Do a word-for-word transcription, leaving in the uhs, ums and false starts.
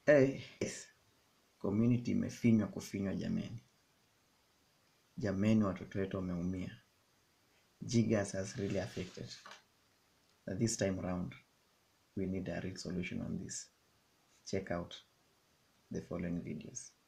Hey, yes. Community imefinywa kufinywa jameni. Jameni, watoto wetu wameumia. Jiggers has really affected. But this time around, we need a real solution on this. Check out the following videos.